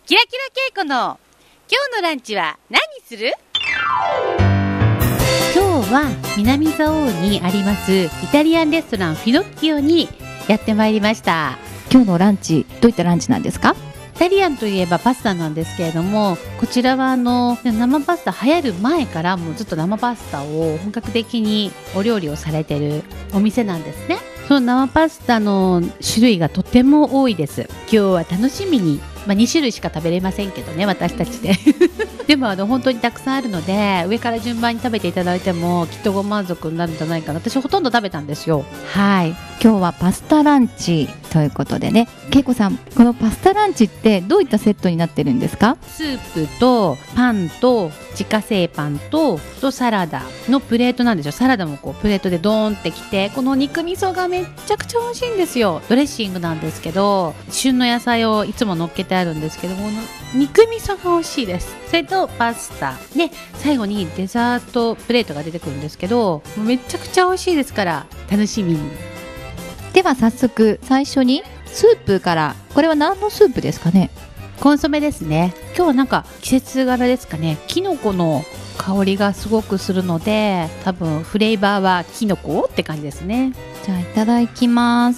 キラキラ稽古の今日のランチは何する？今日は南蔵王にありますイタリアンレストランフィノッキオにやってまいりました。 今日のランチ、どういったランチなんですか？ イタリアンといえばパスタなんですけれども、こちらは生パスタ流行る前からもうずっと生パスタを本格的にお料理をされてるお店なんですね。その生パスタの種類がとても多いです。今日は楽しみに、2種類しか食べれませんけどね、私たちででも本当にたくさんあるので、上から順番に食べていただいてもきっとご満足になるんじゃないかな。私ほとんど食べたんですよ。はい、 今日はパスタランチということでね、けいこさん、このパスタランチってどういったセットになってるんですか？ スープとパンと自家製パンとサラダのプレートなんですよ。サラダもこうプレートでドーンってきて、この肉味噌がめっちゃくちゃ美味しいんですよ。ドレッシングなんですけど、旬の野菜をいつも乗っけてあるんですけど、この肉味噌が美味しいです。それとパスタで、最後にデザートプレートが出てくるんですけど、もうめちゃくちゃ美味しいですから、楽しみに。 では早速最初にスープから。これは何のスープですかね？ コンソメですね。今日はなんか季節柄ですかね、キノコの香りがすごくするので、多分フレーバーはキノコって感じですね。 じゃあいただきます。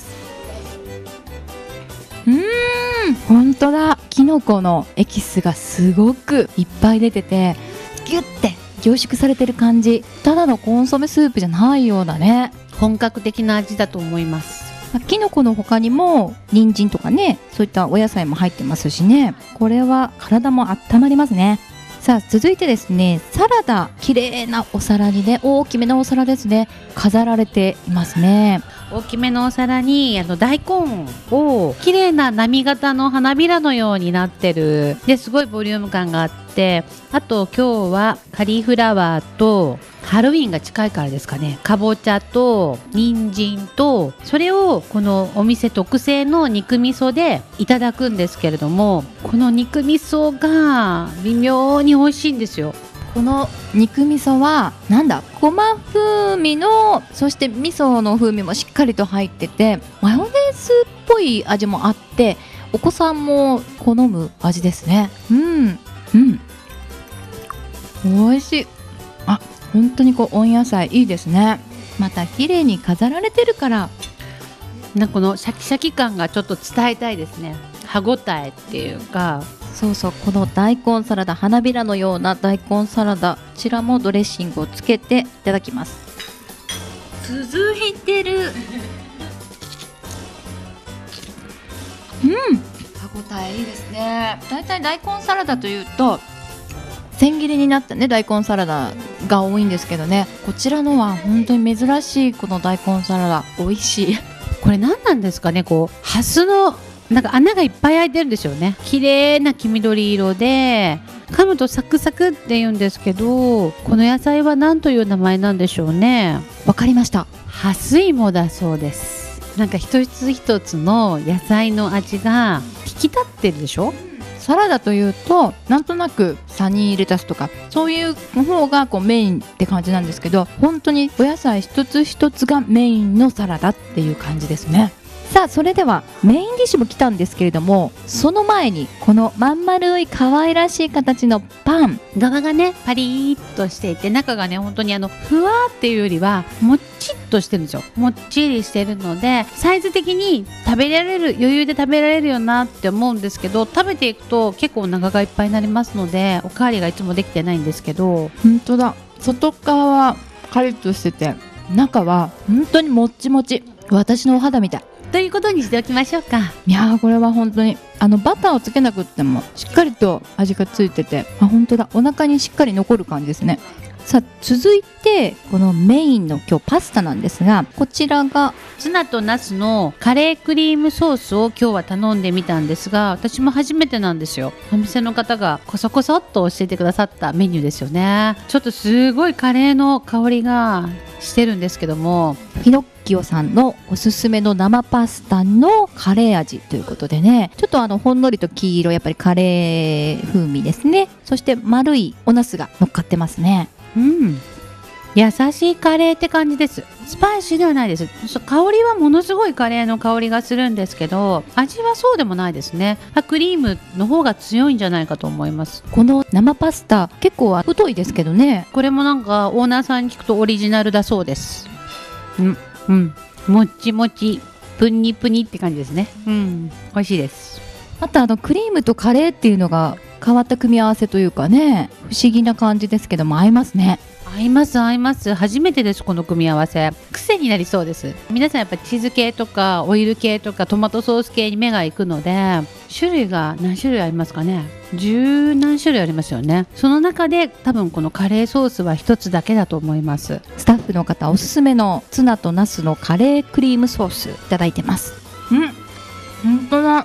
本当だ、キノコのエキスがすごくいっぱい出てて、ギュッて凝縮されてる感じ。ただのコンソメスープじゃないようだね。 本格的な味だと思います。 キノコの他にも人参とかね、そういったお野菜も入ってますしね、これは体も温まりますね。さあ続いてですね、サラダ、綺麗なお皿にね、大きめのお皿ですね、飾られていますね。 大きめのお皿に大根を綺麗な波形の花びらのようになってるですごいボリューム感があって、あと今日はカリフラワーと、ハロウィンが近いからですかね、かぼちゃと人参と、それをこのお店特製の肉味噌でいただくんですけれども、この肉味噌が微妙に美味しいんですよ。 この肉味噌はごま風味の、そして味噌の風味もしっかりと入ってて、マヨネーズっぽい味もあって、お子さんも好む味ですね。美味しい。本当に温野菜いいですね。また綺麗に飾られてるから、 このシャキシャキ感がちょっと伝えたいですね。歯ごたえっていうか。 そうそう、この大根サラダ、花びらのような大根サラダ、こちらもドレッシングをつけていただきます。 続いてる。 歯ごたえいいですね。だいたい大根サラダというと千切りになったね、大根サラダが多いんですけどね、こちらのは本当に珍しい。この大根サラダ美味しい。 これ何なんですかね、ハスの穴がいっぱい開いてるんですよね。綺麗な黄緑色で、噛むとサクサクって言うんですけど、この野菜は何という名前なんでしょうね。 わかりました。 ハスイモだそうです。一つ一つの野菜の味が引き立ってるでしょ。 サラダというとなんとなくサニーレタスとかそういう方がメインって感じなんですけど、本当にお野菜一つ一つがメインのサラダっていう感じですね。さあそれではメインディッシュも来たんですけれども、その前にこのまん丸い可愛らしい形のパン、 側がねパリーっとしていて、中がね本当にふわーっていうよりはもっちっとしてるんですよ。もっちりしてるので、サイズ的に余裕で食べられるよなって思うんですけど、食べていくと結構お腹がいっぱいになりますので、おかわりがいつもできてないんですけど、 本当だ、外側はカリッとしてて、中は本当にもっちもち、私のお肌みたいということにしておきましょうか。 いやー、これは本当にバターをつけなくってもしっかりと味がついてて、本当だ、お腹にしっかり残る感じですね。さあ続いてこのメインの今日パスタなんですが、こちらがツナとナスのカレークリームソースを今日は頼んでみたんですが、私も初めてなんですよ。お店の方がコソコソっと教えてくださったメニューですよね。ちょっとすごいカレーの香りがしてるんですけども、 ピノッキオさんのおすすめの生パスタのカレー味ということでね、ちょっとほんのりと黄色、やっぱりカレー風味ですね。そして丸いおナスが乗っかってますね。 優しいカレーって感じです。スパイシーではないです。香りはものすごいカレーの香りがするんですけど、味はそうでもないですね。クリームの方が強いんじゃないかと思います。 この生パスタ結構太いですけどね。 これもなんかオーナーさんに聞くとオリジナルだそうです。もっちもちプニプニって感じですね。美味しいです。 あとクリームとカレーっていうのが変わった組み合わせというかね、不思議な感じですけども合いますね。 合います。初めてです、この組み合わせ。癖になりそうです。皆さんやっぱチーズ系とかオイル系とかトマトソース系に目が行くので、種類が何種類ありますかね。十何種類ありますよね。その中で多分このカレーソースは一つだけだと思います。 スタッフの方おすすめのツナとナスのカレークリームソースいただいてます。本当だ。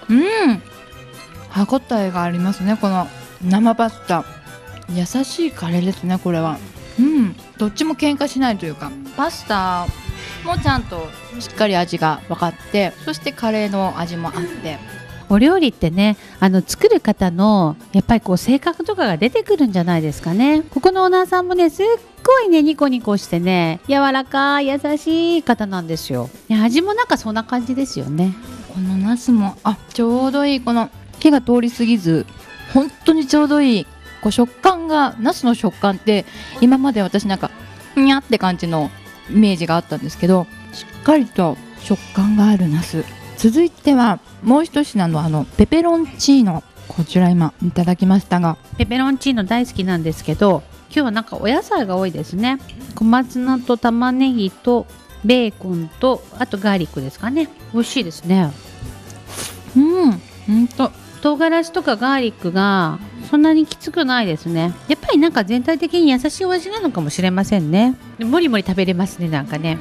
歯ごたえがありますね。この生パスタ優しいカレーですね。これはどっちも喧嘩しないというか、パスタもちゃんとしっかり味が分かって、そしてカレーの味もあって、 お料理ってね、作る方のやっぱりこう性格とかが出てくるんじゃないですかね。ここのオーナーさんもね、すっごいねニコニコしてね、柔らかい優しい方なんですよ。味もなんかそんな感じですよね。 このナスもちょうどいい、この火が通り過ぎず本当にちょうどいい。こう食感が、ナスの食感って今まで私なんかにゃって感じのイメージがあったんですけど、しっかりと食感があるナス。続いてはもう一品のペペロンチーノ、こちら今いただきましたが、 ペペロンチーノ大好きなんですけど、今日はなんかお野菜が多いですね。小松菜と玉ねぎとベーコンとあとガーリックですかね。美味しいですね。唐辛子とかガーリックがそんなにきつくないですね。やっぱりなんか全体的に優しいお味なのかもしれませんね。もりもり食べれますね、なんかね。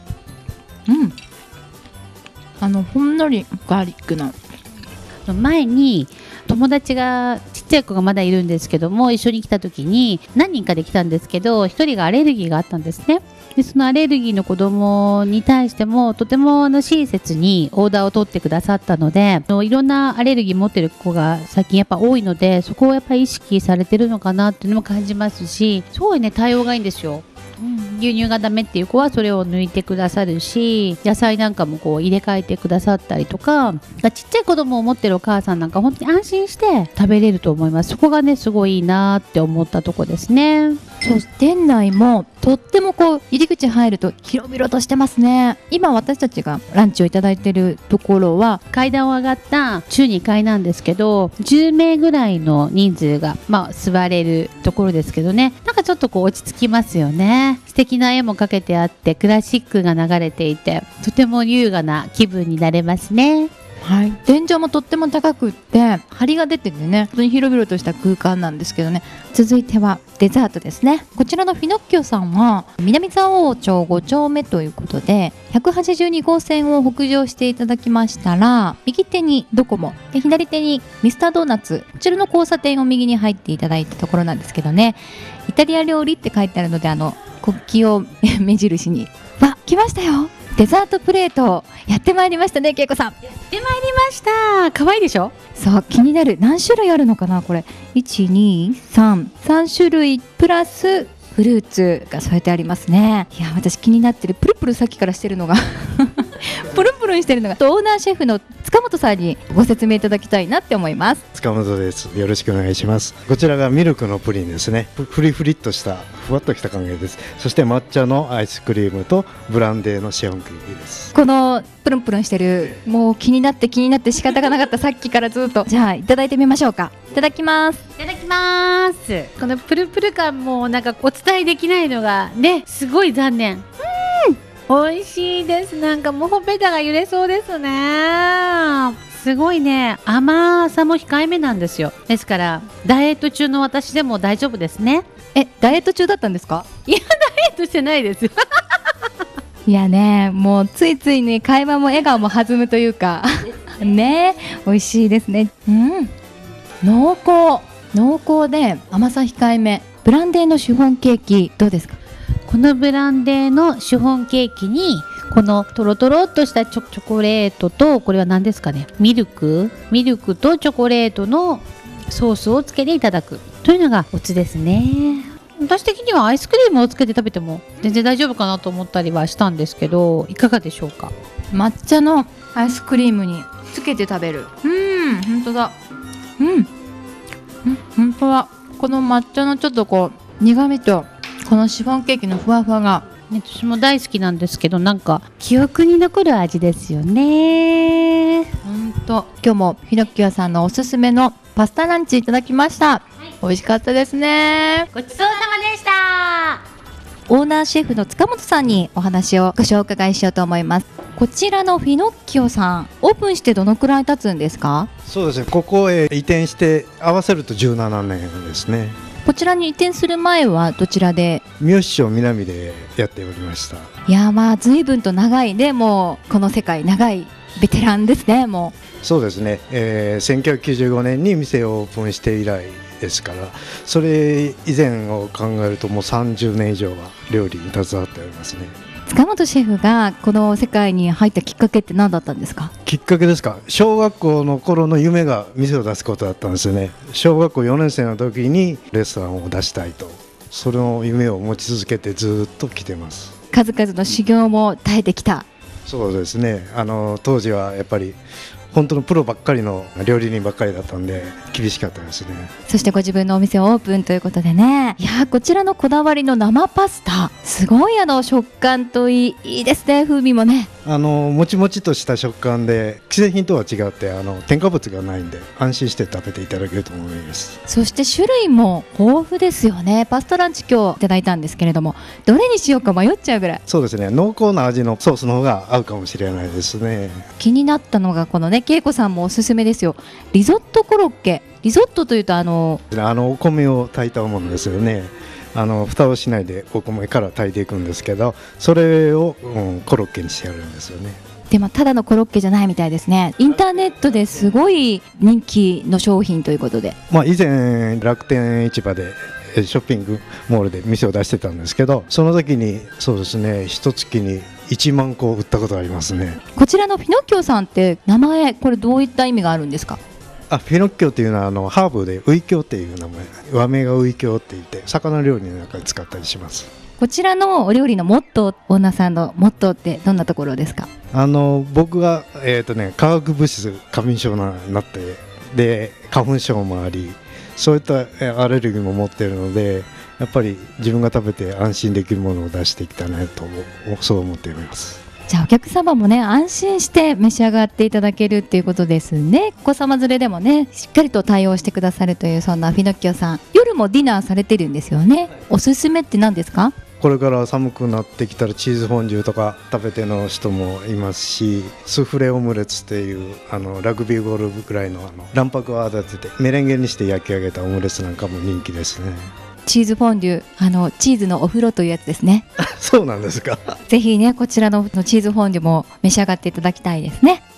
ほんのりガーリックの前に友達がちっちゃい子がまだいるんですけども、一緒に来た時に何人かで来たんですけど、一人がアレルギーがあったんですね。でそのアレルギーの子供に対してもとても親切にオーダーを取ってくださったので、いろんなアレルギー持ってる子が最近やっぱ多いので、そこをやっぱり意識されてるのかなっていうのも感じますし、すごいね対応がいいんですよ。牛乳がダメっていう子はそれを抜いてくださるし、野菜なんかもこう入れ替えてくださったりとか、ちっちゃい子供を持ってるお母さんなんか本当に安心して食べれると思います。そこがねすごいいいなって思ったとこですね。 そう、店内もとってもこう入り口入ると広々としてますね。今私たちがランチをいただいているところは階段を上がった中2階なんですけど、10名ぐらいの人数が座れるところですけどね、なんかちょっとこう落ち着きますよね。素敵な絵もかけてあってクラシックが流れていて、とても優雅な気分になれますね。 天井もとっても高くって梁が出ててね、本当に広々とした空間なんですけどね。続いてはデザートですね。こちらのフィノッキオさんは南蔵王町5丁目ということで、182号線を北上していただきましたら、右手にドコモで左手にミスタードーナツ、こちらの交差点を右に入っていただいたところなんですけどね、イタリア料理って書いてあるので国旗を目印に来ましたよ。デザートプレートやってまいりましたね、けいこさん。 やってまいりました。可愛いでしょ。 そう、気になる。何種類あるのかなこれ。1,2,3,3種類プラスフルーツが添えてありますね。いや、私気になってる、プルプルさっきからしてるのがプルプルしてるのがオーナーシェフの塚本さんにご説明いただきたいなって思います。 塚本です。よろしくお願いします。こちらがミルクのプリンですね。フリフリっとしたふわっとした感じです。そして抹茶のアイスクリームとブランデーのシフォンケーキです。 このプルンプルンしてる、もう気になって仕方がなかったさっきからずっとじゃあいただいてみましょうか。いただきます。 いただきます。このプルプル感もなんかお伝えできないのがね、すごい残念。美味しいです。なんかもうほっぺたが揺れそうですね。すごいね、甘さも控えめなんですよ。ですからダイエット中の私でも大丈夫ですね。 ダイエット中だったんですか？ いや、ダイエットしてないですいやね、もうついついね、会話も笑顔も弾むというかね、美味しいですね。濃厚で甘さ控えめ。ブランデーのシフォンケーキどうですか？ このブランデーのシフォンケーキにこのトロトロっとしたチョコレートと、これは何ですかね、ミルクとチョコレートのソースをつけていただくというのがオツですね。 私的にはアイスクリームをつけて食べても全然大丈夫かなと思ったりはしたんですけど、いかがでしょうか？ 抹茶のアイスクリームにつけて食べる。本当だ。本当だ。この抹茶のちょっとこう苦味とこのシフォンケーキのふわふわが、 私も大好きなんですけど、なんか記憶に残る味ですよね。 本当。今日もフィノッキオさんのおすすめのパスタランチいただきました。美味しかったですね。 ごちそうさまでした。 オーナーシェフの塚本さんにお話をご紹介しようと思います。こちらのフィノッキオさん、オープンしてどのくらい経つんですか？ そうですね、ここへ移転して合わせると17年ですね。 こちらに移転する前はどちらで？ 三好町南でやっておりました。 いやまあ随分と長いね、もうこの世界長いベテランですね。もうそうですね、1995年に店をオープンして以来ですから、それ以前を考えるともう30年以上は料理に携わっておりますね。 塚本シェフがこの世界に入ったきっかけって何だったんですか？ きっかけですか、小学校の頃の夢が店を出すことだったんですよね。小学校4年生の時にレストランを出したいと、その夢を持ち続けてずっと来てます。 数々の修行も耐えてきた。 そうですね、当時はやっぱり本当のプロばっかりの料理人ばっかりだったんで厳しかったですね。 そしてご自分のお店をオープンということでね。いやこちらのこだわりの生パスタ、すごい食感といいですね。風味もね、 もちもちとした食感で既製品とは違って添加物がないんで安心して食べていただけると思います。 そして種類も豊富ですよね。パスタランチ今日いただいたんですけれども、どれにしようか迷っちゃうぐらい。 そうですね、濃厚な味のソースの方が合うかもしれないですね。 気になったのがこのね、恵子さんもおすすめですよ、リゾットコロッケ。リゾットというとお米を炊いたものですよね。蓋をしないでお米から炊いていくんですけど、それを、コロッケにしてやるんですよね。 でもただのコロッケじゃないみたいですね。インターネットですごい人気の商品ということで、 以前楽天市場でショッピングモールで店を出してたんですけど、その時にそうですね、一月に1万個売ったことがありますね。 こちらのフィノッキオさんって名前、これどういった意味があるんですか？ フィノッキオというのはハーブでウイキョウっていう名前、和名がウイキョウって言って魚料理の中で使ったりします。 こちらのお料理のモットー、オーナーさんのモットーってどんなところですか？ 僕が、化学物質過敏症になってで花粉症もあり、そういったアレルギーも持っているので、やっぱり自分が食べて安心できるものを出していきたいなとそう思っています。 じゃあお客様もね、安心して召し上がっていただけるっていうことですね。お子様連れでもね、しっかりと対応してくださるという、そんなフィノッキオさん、夜もディナーされてるんですよね。おすすめって何ですか？ これから寒くなってきたらチーズフォンデュとか食べての人もいますし、スフレオムレツっていうラグビーボールぐらいの卵白を泡立ててメレンゲにして焼き上げたオムレツなんかも人気ですね。 チーズフォンデュ、チーズのお風呂というやつですね。 そうなんですか。 ぜひね、こちらのチーズフォンデュも召し上がっていただきたいですね。